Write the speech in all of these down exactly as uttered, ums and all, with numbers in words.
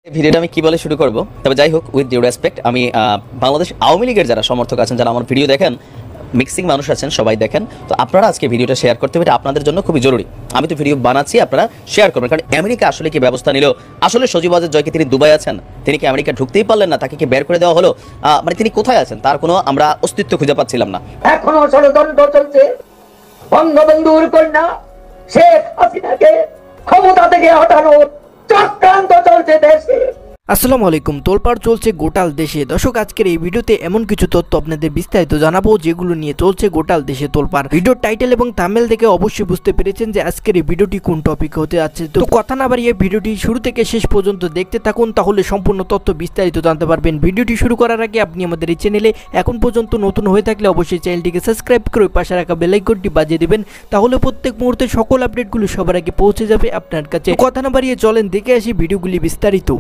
ভিডিওটা আমি কি বলে শুরু করব, তবে যাই হোক, উইথ ডিউ রেসপেক্ট, আমি বাংলাদেশ আওয়ামী লীগের যারা সমর্থক আছেন, যারা আমার ভিডিও দেখেন, মিক্সিং মানুষ আছেন, সবাই দেখেন, তো আপনারা আজকে ভিডিওটা শেয়ার করতে হবে, এটা আপনাদের জন্য খুবই জরুরি। আমি তো ভিডিও বানাচ্ছি, আপনারা শেয়ার করবেন, কারণ আমেরিকা আসলে কি ব্যবস্থা নিল? আসলে সজীব ওয়াজেদ জয়কে তিনি দুবাই আছেন, তিনি কি আমেরিকা ঢুকতেই পারলেন না? তাকে কি বের করে দেওয়া হলো? মানে তিনি কোথায় আছেন তার কোনো আমরা অস্তিত্ব খুঁজে পাচ্ছিলাম না। এখনো ষড়যন্ত্র চলছে। বঙ্গবন্ধুর কন্যা শেখ হাসিনাকে ক্ষমতা থেকে হটানোর চক্রান্ত চলছে দেশে। আসসালামু আলাইকুম। তোলপাড় চলছে গোটাল দেশে। দর্শক, আজকের এই ভিডিওতে এমন কিছু তথ্য আপনাদের বিস্তারিত জানাবো যেগুলো নিয়ে চলছে গোটাল দেশে তোলপাড়। ভিডিওর টাইটেল এবং থাম্বনেল দেখে অবশ্যই বুঝতে পেরেছেন যে আজকের এই ভিডিওটি কোন টপিক হতে যাচ্ছে। তো কথা না বাড়িয়ে ভিডিওটি শুরু থেকে শেষ পর্যন্ত দেখতে থাকুন, তাহলে সম্পূর্ণ তথ্য বিস্তারিত জানতে পারবেন। ভিডিওটি শুরু করার আগে আপনি আমাদের এই চ্যানেলে এখন পর্যন্ত নতুন হয়ে থাকলে অবশ্যই চ্যানেলটিকে সাবস্ক্রাইব করে পাশে রাখা বেল আইকনটি বাজিয়ে দিবেন, তাহলে প্রত্যেক মুহূর্তে সকল আপডেটগুলো সবার আগে পৌঁছে যাবে আপনার কাছে। কথা না বাড়িয়ে চলেন দেখে আসি ভিডিওগুলি বিস্তারিত।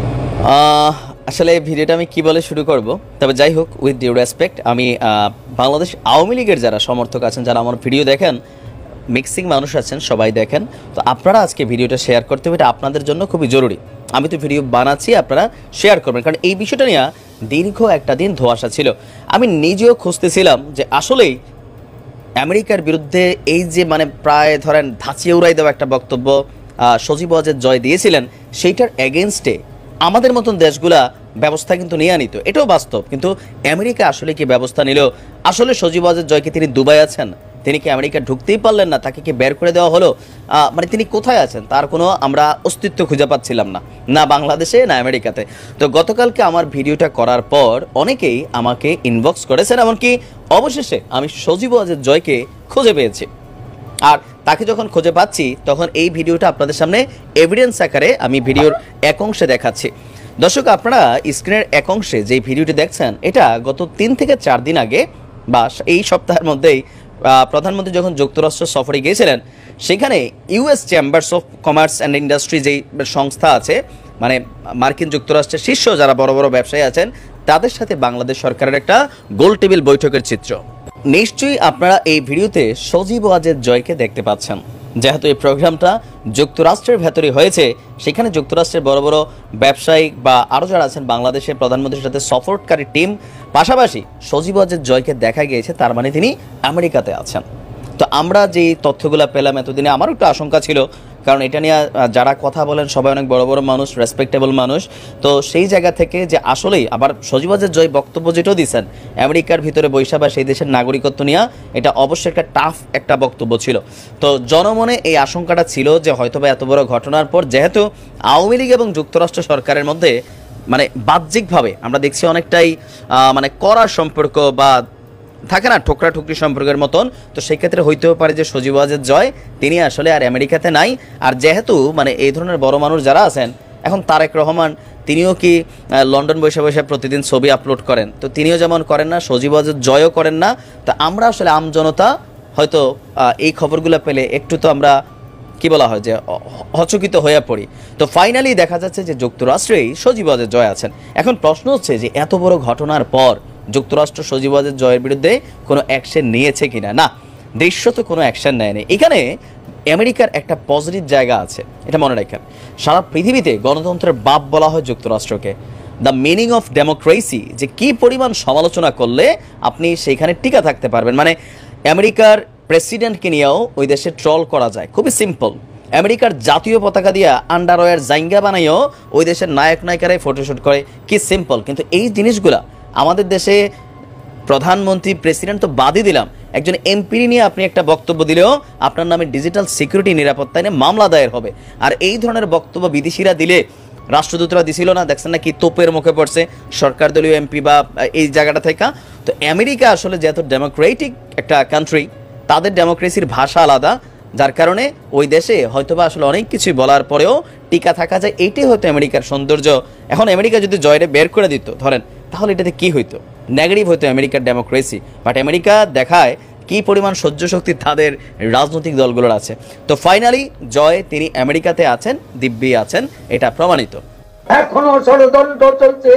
আসলে ভিডিওটা আমি কি বলে শুরু করব, তবে যাই হোক, উইথ ডিউ রেসপেক্ট, আমি বাংলাদেশ আওয়ামী লীগের যারা সমর্থক আছেন, যারা আমার ভিডিও দেখেন, মিক্সিং মানুষ আছেন, সবাই দেখেন, তো আপনারা আজকে ভিডিওটা শেয়ার করতে হবে, এটা আপনাদের জন্য খুবই জরুরি। আমি তো ভিডিও বানাচ্ছি, আপনারা শেয়ার করবেন, কারণ এই বিষয়টা নিয়ে দীর্ঘ একটা দিন ধোঁয়াশা ছিল। আমি নিজেও খুঁজতেছিলাম যে আসলেই আমেরিকার বিরুদ্ধে এই যে মানে প্রায় ধরেন ধাঁচিয়ে উড়াই দেওয়া একটা বক্তব্য সজীব ওয়াজেদ জয় দিয়েছিলেন, সেইটার এগেনস্টে আমাদের মতন দেশগুলা ব্যবস্থা কিন্তু নিয়ে আনিত, এটাও বাস্তব। কিন্তু আমেরিকা আসলে কি ব্যবস্থা নিল? আসলে সজীব ওয়াজেদ জয়কে তিনি দুবাই আছেন, তিনি কি আমেরিকা ঢুকতেই পারলেন না? তাকে কি বের করে দেওয়া হলো? মানে তিনি কোথায় আছেন তার কোনো আমরা অস্তিত্ব খুঁজে পাচ্ছিলাম না, না বাংলাদেশে না আমেরিকাতে। তো গতকালকে আমার ভিডিওটা করার পর অনেকেই আমাকে ইনবক্স করেছেন, এমনকি অবশেষে আমি সজীব ওয়াজেদ জয়কে খুঁজে পেয়েছি। আর তাকে যখন খুঁজে পাচ্ছি তখন এই ভিডিওটা আপনাদের সামনে এভিডেন্স আকারে আমি ভিডিওর এক অংশে দেখাচ্ছি। দর্শক, আপনারা স্ক্রিনের এক অংশে যে ভিডিওটি দেখছেন, এটা গত তিন থেকে চার দিন আগে বা এই সপ্তাহের মধ্যেই প্রধানমন্ত্রী যখন যুক্তরাষ্ট্র সফরে গিয়েছিলেন, সেখানে US chambers of commerce and industry যেই সংস্থা আছে, মানে মার্কিন যুক্তরাষ্ট্রের শীর্ষ যারা বড় বড় ব্যবসায়ী আছেন, তাদের সাথে বাংলাদেশ সরকারের একটা গোল টেবিল বৈঠকের চিত্র। নিশ্চয়ই আপনারা এই ভিডিওতে সজীব ওয়াজেদ জয়কে দেখতে পাচ্ছেন। যেহেতু এই প্রোগ্রামটা যুক্তরাষ্ট্রের ভেতরে হয়েছে, সেখানে যুক্তরাষ্ট্রের বড় বড় ব্যবসায়িক বা আরও যারা আছেন বাংলাদেশের প্রধানমন্ত্রীর সাথে সফরকারী টিম, পাশাপাশি সজীব ওয়াজেদ জয়কে দেখা গিয়েছে, তার মানে তিনি আমেরিকাতে আছেন। তো আমরা যে তথ্যগুলো পেলাম এতদিনে, আমারও একটু আশঙ্কা ছিল, কারণ এটা নিয়ে যারা কথা বলেন সবাই অনেক বড় বড় মানুষ, রেসপেক্টেবল মানুষ। তো সেই জায়গা থেকে যে আসলেই আবার সজীব ওয়াজেদ জয় বক্তব্য যেটাও দিচ্ছেন আমেরিকার ভিতরে বৈশা বা সেই দেশের নাগরিকত্ব নিয়ে, এটা অবশ্যই একটা টাফ একটা বক্তব্য ছিল। তো জনমনে এই আশঙ্কাটা ছিল যে হয়তোবা এত বড় ঘটনার পর, যেহেতু আওয়ামী লীগ এবং যুক্তরাষ্ট্র সরকারের মধ্যে মানে বাহ্যিকভাবে আমরা দেখছি অনেকটাই মানে কড়া সম্পর্ক বা থাকে না ঠোকরা ঠুকরি সম্পর্কের মতন, তো সেই ক্ষেত্রে হইতেও পারে যে সজীব ওয়াজেদ জয় তিনি আসলে আর আমেরিকাতে নাই। আর যেহেতু মানে এই ধরনের বড় মানুষ যারা আছেন, এখন তারেক রহমান তিনিও কি লন্ডন বসে বসে প্রতিদিন ছবি আপলোড করেন, তো তিনিও যেমন করেন না, সজীব ওয়াজেদ জয়ও করেন না। তা আমরা আসলে আমজনতা হয়তো এই খবরগুলো পেলে একটু তো আমরা কি বলা হয় যে হচকিত হয়ে পড়ি। তো ফাইনালি দেখা যাচ্ছে যে যুক্তরাষ্ট্রেই সজীব ওয়াজেদ জয় আছেন। এখন প্রশ্ন হচ্ছে যে এত বড় ঘটনার পর যুক্তরাষ্ট্র সজীব ওয়াজেদ জয়ের বিরুদ্ধে কোনো অ্যাকশন নিয়েছে কিনা? না, দৃশ্যত কোনো অ্যাকশন নেয়নি। এখানে আমেরিকার একটা পজিটিভ জায়গা আছে, এটা মনে রাখেন। সারা পৃথিবীতে গণতন্ত্রের বাপ বলা হয় যুক্তরাষ্ট্রকে, দ্য মিনিং অফ ডেমোক্রেসি, যে কি পরিমাণ সমালোচনা করলে আপনি সেইখানে টিকা থাকতে পারবেন। মানে আমেরিকার প্রেসিডেন্টকে নিয়েও ওই দেশে ট্রল করা যায়, খুবই সিম্পল। আমেরিকার জাতীয় পতাকা দিয়া আন্ডারওয়্যার জাইঙ্গা বানাইও ওই দেশের নায়ক নায়িকারাই ফটোশ্যুট করে, কি সিম্পল। কিন্তু এই জিনিসগুলা আমাদের দেশে প্রধানমন্ত্রী প্রেসিডেন্ট তো বাদই দিলাম, একজন এমপি নিয়ে আপনি একটা বক্তব্য দিলেও আপনার নামে ডিজিটাল সিকিউরিটি নিরাপত্তা নিয়ে মামলা দায়ের হবে। আর এই ধরনের বক্তব্য বিদেশিরা দিলে, রাষ্ট্রদূতরা দিছিল না, দেখছেন না কি তোপের মুখে পড়ছে সরকার দলীয় এমপি বা এই জায়গাটা থেকে। তো আমেরিকা আসলে যেহেতু ডেমোক্রেটিক একটা কান্ট্রি, তাদের ডেমোক্রেসির ভাষা আলাদা, যার কারণে ওই দেশে হয়তোবা আসলে অনেক কিছুই বলার পরেও টিকা থাকা যায়। এইটাই হয়তো আমেরিকার সৌন্দর্য। এখন আমেরিকা যদি জয়রে বের করে দিত ধরেন, তাহলে এটাতে কি হইতো? নেগেটিভ হইতো আমেরিকার ডেমোক্রেসি। বাট আমেরিকা দেখায় কি পরিমাণ সহ্য শক্তি তাদের রাজনৈতিক দলগুলোর আছে। তো ফাইনালি জয় তিনি আমেরিকাতে আছেন, দিব্যি আছেন, এটা প্রমাণিত। এখনো ষড়যন্ত্র চলছে।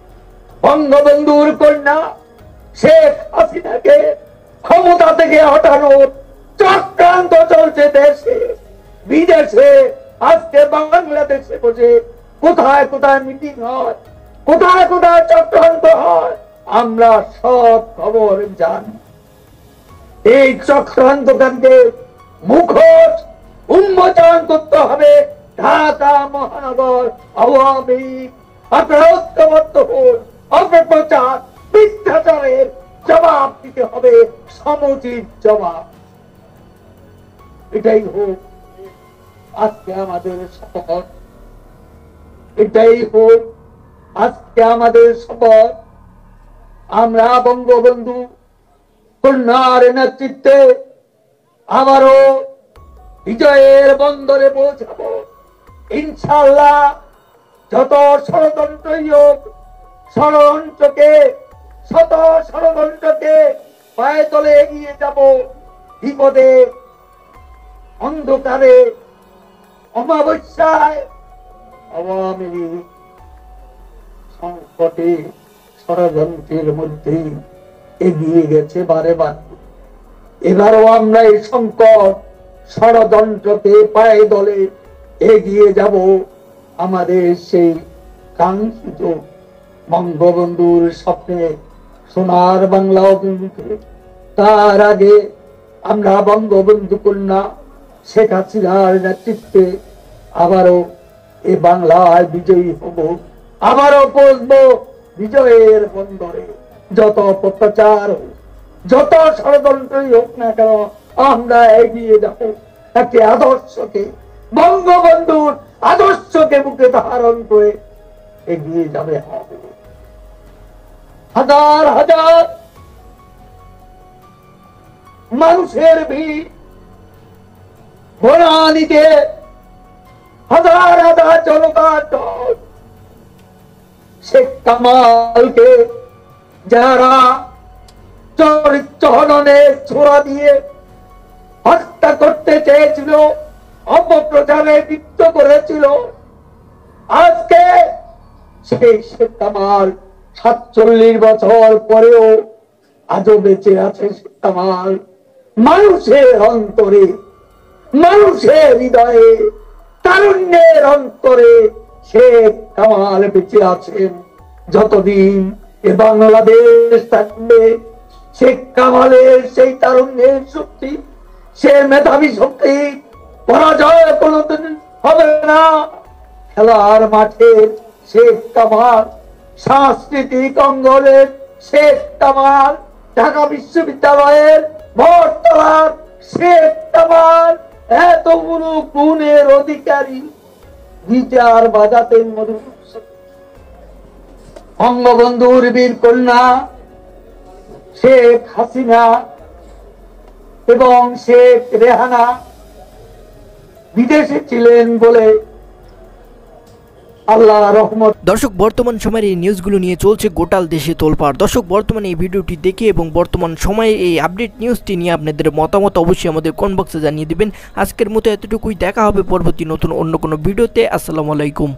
বঙ্গবন্ধুর কন্যা শেখ হাসিনাকে ক্ষমতা থেকে হটানোর চক্রান্ত চলছে দেশে বিদেশে। আজকে বাংলাদেশে বসে কোথায় কোথায় মিটিং হয়, কোথায় কোথায় চক্রান্ত হয়, আমরা সব খবর জানি। এই চক্রান্তকারীকে মুখোশ উন্মোচন করতে হবে। ঢাকা মহানগর আওয়ামী লীগ আপনারা ঐক্যবদ্ধ হন। অপপ্রচার মিথ্যাচারের জবাব দিতে হবে, সমুচিত জবাব। এটাই হোক আজকে আমাদের শপথ, এটাই হোক আজকে আমাদের শপথ। আমরা বঙ্গবন্ধু কন্যার নেতৃত্বে আবারও বিজয়ের বন্দরে পৌঁছাবো ইনশাআল্লাহ। যত ষড়যন্ত্রই হোক, ষড়যন্ত্রকে শত ষড়যন্ত্রকে পায়ে তলে এগিয়ে যাব। বিপদে অন্ধকারে অমাবস্যায় আওয়ামী লীগ সংকটে ষড়যন্ত্রের মধ্যে এগিয়ে গেছে বারে বারে। এবারও আমরা এই সংকট ষড়যন্ত্রকে পায়ে দলে এগিয়ে যাব আমাদের সেই কাঙ্ক্ষিত বঙ্গবন্ধুর স্বপ্নে সোনার বাংলা অভিমুখে। তার আগে আমরা বঙ্গবন্ধু কন্যা শেখ হাসিনার নেতৃত্বে আবারও এ বাংলায় বিজয়ী হব, আবারও পৌঁছবো বিজয়ের বন্দরে। যত অপপ্রচার হোক, যত ষড়যন্ত্রই হোক না কেন, আমরা এগিয়ে যাব একটি আদর্শকে, বঙ্গবন্ধুর আদর্শকে বুকে ধারণ করে এগিয়ে যাবে হবে। হাজার হাজার মানুষের ভিড়, বনানীতে হাজার হাজার জনতার দল। শেখ কামালকে যারা চরিত্র হননের ছোড়া দিয়ে হত্যা করতে চেয়েছিল, অপপ্রচারে লিপ্ত করেছিল, আজকে সেই শেখ কামাল সাতচল্লিশ বছর পরেও আজও বেঁচে আছে। শেখ কামাল মানুষের অন্তরে, মানুষের হৃদয়ে, তারুণ্যের অন্তরে শেখ কামাল বেঁচে আছেন। যতদিন এ বাংলাদেশ থাকবে, শেখ কামালের সেই তারুণ্যের শক্তি, সে মেধাবী শক্তি পরাজয় কোনদিন হবে না। খেলার মাঠে শেখ কামাল, সাংস্কৃতিক অঙ্গনের শেখ কামাল, ঢাকা বিশ্ববিদ্যালয়ের ভোটতলার শেখ কামাল, এতগুলো গুণের অধিকারী গিটার বাজাতেন মধুর। বঙ্গবন্ধুর বীর কন্যা শেখ হাসিনা এবং শেখ রেহানা বিদেশে ছিলেন বলে আল্লাহ রহমত। দর্শক, বর্তমান সময়ের এই নিউজগুলো নিয়ে চলছে গোটাল দেশে তোলপাড়। দর্শক, বর্তমানে এই ভিডিওটি দেখে এবং বর্তমান সময়ে এই আপডেট নিউজটি নিয়ে আপনাদের মতামত অবশ্যই আমাদের কমেন্ট বক্সে জানিয়ে দিবেন। আজকের মতো এতটুকুই, দেখা হবে পরবর্তী নতুন অন্য কোনো ভিডিওতে। আসসালামু আলাইকুম।